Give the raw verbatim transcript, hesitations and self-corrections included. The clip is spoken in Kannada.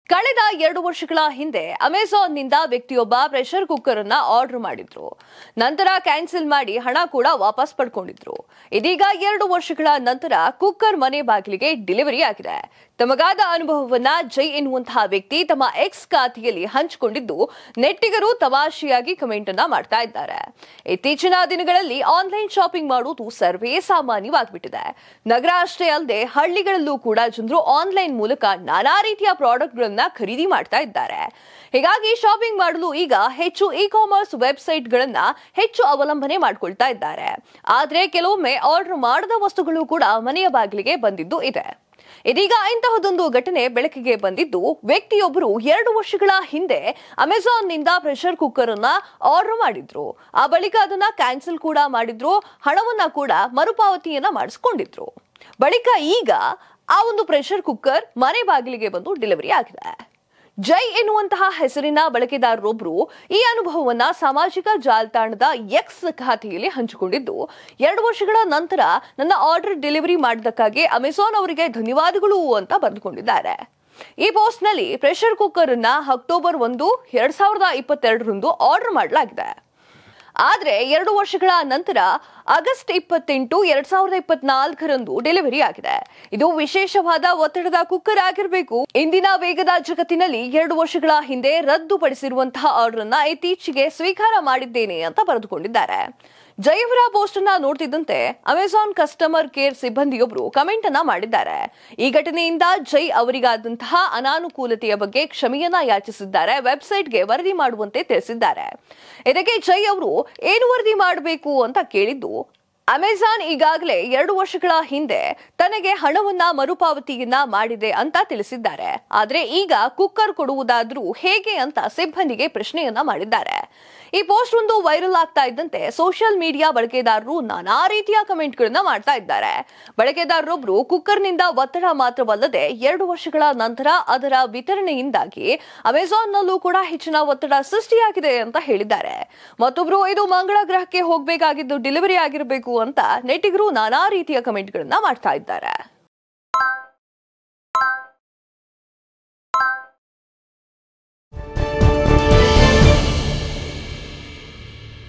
ಕಳೆದ ಎರಡು ವರ್ಷಗಳ ಹಿಂದೆ ಅಮೆಜಾನ್ ನಿಂದ ವ್ಯಕ್ತಿಯೊಬ್ಬ ಪ್ರೆಷರ್ ಕುಕ್ಕರ್ ಅನ್ನ ಆರ್ಡರ್ ಮಾಡಿದ್ರು. ನಂತರ ಕ್ಯಾನ್ಸಲ್ ಮಾಡಿ ಹಣ ಕೂಡ ವಾಪಸ್ ಪಡ್ಕೊಂಡಿದ್ರು. ಇದೀಗ ಎರಡು ವರ್ಷಗಳ ನಂತರ ಕುಕ್ಕರ್ ಮನೆ ಬಾಗಿಲಿಗೆ ಡೆಲಿವರಿ ಆಗಿದೆ. ತಮಗಾದ ಅನುಭವವನ್ನ ಜೈ ಎನ್ನುವಂತಹ ವ್ಯಕ್ತಿ ತಮ್ಮ ಎಕ್ಸ್ ಖಾತೆಯಲ್ಲಿ ಹಂಚಿಕೊಂಡಿದ್ದು ನೆಟ್ಟಿಗರು ತಮಾಷೆಯಾಗಿ ಕಮೆಂಟ್ ಅನ್ನ ಮಾಡ್ತಾ ಇದ್ದಾರೆ. ಇತ್ತೀಚಿನ ದಿನಗಳಲ್ಲಿ ಆನ್ಲೈನ್ ಶಾಪಿಂಗ್ ಮಾಡುವುದು ಸರ್ವೇ ಸಾಮಾನ್ಯವಾಗಿಬಿಟ್ಟಿದೆ. ನಗರ ಅಷ್ಟೇ ಅಲ್ಲದೆ ಹಳ್ಳಿಗಳಲ್ಲೂ ಕೂಡ ಜನರು ಆನ್ಲೈನ್ ಮೂಲಕ ನಾನಾ ರೀತಿಯ ಪ್ರಾಡಕ್ಟ್ಗಳನ್ನ ಖರೀದಿ ಮಾಡ್ತಾ ಇದ್ದಾರೆ. ಹೀಗಾಗಿ ಶಾಪಿಂಗ್ ಮಾಡಲು ಈಗ ಹೆಚ್ಚು ಇ ಕಾಮರ್ಸ್ ವೆಬ್ಸೈಟ್ ಗಳನ್ನ ಹೆಚ್ಚು ಅವಲಂಬನೆ ಮಾಡಿಕೊಳ್ತಾ ಇದ್ದಾರೆ. ಆದ್ರೆ ಕೆಲವೊಮ್ಮೆ ಆರ್ಡರ್ ಮಾಡದ ವಸ್ತುಗಳು ಕೂಡ ಮನೆಯ ಬಾಗಿಲಿಗೆ ಬಂದಿದ್ದು ಇದೆ. ಇದೀಗ ಇಂತಹದೊಂದು ಘಟನೆ ಬೆಳಕಿಗೆ ಬಂದಿದ್ದು, ವ್ಯಕ್ತಿಯೊಬ್ಬರು ಎರಡು ವರ್ಷಗಳ ಹಿಂದೆ ಅಮೆಜಾನ್ ನಿಂದ ಪ್ರೆಷರ್ ಕುಕ್ಕರ್ ಅನ್ನ ಆರ್ಡರ್ ಮಾಡಿದ್ರು. ಆ ಬಳಿಕ ಅದನ್ನ ಕ್ಯಾನ್ಸಲ್ ಕೂಡ ಮಾಡಿದ್ರು. ಹಣವನ್ನ ಕೂಡ ಮರುಪಾವತಿಯನ್ನ ಮಾಡಿಸ್ಕೊಂಡಿದ್ರು. ಬಳಿಕ ಈಗ ಆ ಒಂದು ಪ್ರೆಷರ್ ಕುಕ್ಕರ್ ಮನೆ ಬಾಗಿಲಿಗೆ ಬಂದು ಡೆಲಿವರಿ ಆಗಿದೆ. ಜೈ ಎನ್ನುವಂತಹ ಹೆಸರಿನ ಬಳಕೆದಾರರೊಬ್ಬರು ಈ ಅನುಭವವನ್ನ ಸಾಮಾಜಿಕ ಜಾಲತಾಣದ ಎಕ್ಸ್ ಖಾತೆಯಲ್ಲಿ ಹಂಚಿಕೊಂಡಿದ್ದು, ಎರಡು ವರ್ಷಗಳ ನಂತರ ನನ್ನ ಆರ್ಡರ್ ಡೆಲಿವರಿ ಮಾಡಿದ್ದಕ್ಕಾಗಿ ಅಮೆಜಾನ್ ಅವರಿಗೆ ಧನ್ಯವಾದಗಳು ಅಂತ ಬರೆದುಕೊಂಡಿದ್ದಾರೆ. ಈ ಪೋಸ್ಟ್ ನಲ್ಲಿ ಪ್ರೆಷರ್ ಕುಕ್ಕರ್ ಅನ್ನ ಅಕ್ಟೋಬರ್ ಒಂದು ಎರಡ್ ಸಾವಿರದ ಇಪ್ಪತ್ತೆರಡರಂದು ಆರ್ಡರ್ ಮಾಡಲಾಗಿದೆ. ಆದ್ರೆ ಎರಡು ವರ್ಷಗಳ ನಂತರ ಆಗಸ್ಟ್ ಇಪ್ಪತ್ತೆಂಟು ಎರಡ್ ಸಾವಿರದ ಇಪ್ಪತ್ನಾಲ್ಕರಂದು ಡೆಲಿವರಿ ಆಗಿದೆ. ಇದು ವಿಶೇಷವಾದ ಒತ್ತಡದ ಕುಕ್ಕರ್ ಆಗಿರಬೇಕು. ಇಂದಿನ ವೇಗದ ಜಗತ್ತಿನಲ್ಲಿ ಎರಡು ವರ್ಷಗಳ ಹಿಂದೆ ರದ್ದುಪಡಿಸಿರುವಂತಹ ಆರ್ಡರ್ ಅನ್ನ ಇತ್ತೀಚೆಗೆ ಸ್ವೀಕಾರ ಮಾಡಿದ್ದೇನೆ ಅಂತ ಬರೆದುಕೊಂಡಿದ್ದಾರೆ. ಜೈ ಅವರ ಪೋಸ್ಟ್ ಅನ್ನ ನೋಡ್ತಿದ್ದಂತೆ ಅಮೆಜಾನ್ ಕಸ್ಟಮರ್ ಕೇರ್ ಸಿಬ್ಬಂದಿಯೊಬ್ಬರು ಕಮೆಂಟ್ ಅನ್ನ ಮಾಡಿದ್ದಾರೆ. ಈ ಘಟನೆಯಿಂದ ಜೈ ಅವರಿಗಾದಂತಹ ಅನಾನುಕೂಲತೆಯ ಬಗ್ಗೆ ಕ್ಷಮೆಯನ್ನ ಯಾಚಿಸಿದ್ದಾರೆ. ವೆಬ್ಸೈಟ್ಗೆ ವರದಿ ಮಾಡುವಂತೆ ತಿಳಿಸಿದ್ದಾರೆ. ಇದಕ್ಕೆ ಜೈ ಅವರು ಏನು ವರದಿ ಮಾಡಬೇಕು ಅಂತ ಕೇಳಿದ್ದು, ಅಮೆಜಾನ್ ಈಗಾಗಲೇ ಎರಡು ವರ್ಷಗಳ ಹಿಂದೆ ತನಗೆ ಹಣವನ್ನ ಮರುಪಾವತಿಯನ್ನ ಮಾಡಿದೆ ಅಂತ ತಿಳಿಸಿದ್ದಾರೆ. ಆದ್ರೆ ಈಗ ಕುಕ್ಕರ್ ಕೊಡುವುದಾದ್ರೂ ಹೇಗೆ ಅಂತ ಸಿಬ್ಬಂದಿಗೆ ಪ್ರಶ್ನೆಯನ್ನ ಮಾಡಿದ್ದಾರೆ. ಈ ಪೋಸ್ಟ್ ಒಂದು ವೈರಲ್ ಆಗ್ತಾ ಇದ್ದಂತೆ ಸೋಷಿಯಲ್ ಮೀಡಿಯಾ ಬಳಕೆದಾರರು ನಾನಾ ರೀತಿಯ ಕಮೆಂಟ್ ಗಳನ್ನ ಮಾಡ್ತಾ ಇದ್ದಾರೆ. ಬಳಕೆದಾರರೊಬ್ರು ಕುಕ್ಕರ್ ನಿಂದ ಒತ್ತಡ ಮಾತ್ರವಲ್ಲದೆ ಎರಡು ವರ್ಷಗಳ ನಂತರ ಅದರ ವಿತರಣೆಯಿಂದಾಗಿ ಅಮೆಜಾನ್ ನಲ್ಲೂ ಕೂಡ ಹೆಚ್ಚಿನ ಒತ್ತಡ ಸೃಷ್ಟಿಯಾಗಿದೆ ಅಂತ ಹೇಳಿದ್ದಾರೆ. ಮತ್ತೊಬ್ರು ಇದು ಮಂಗಳ ಗ್ರಹಕ್ಕೆ ಹೋಗಬೇಕಾಗಿದ್ದು ಡೆಲಿವರಿ ಆಗಿರಬೇಕು ಅಂತ ನೆಟ್ಟಿಗರು ನಾನಾ ರೀತಿಯ ಕಮೆಂಟ್ ಗಳನ್ನ ಮಾಡ್ತಾ ಇದ್ದಾರೆ.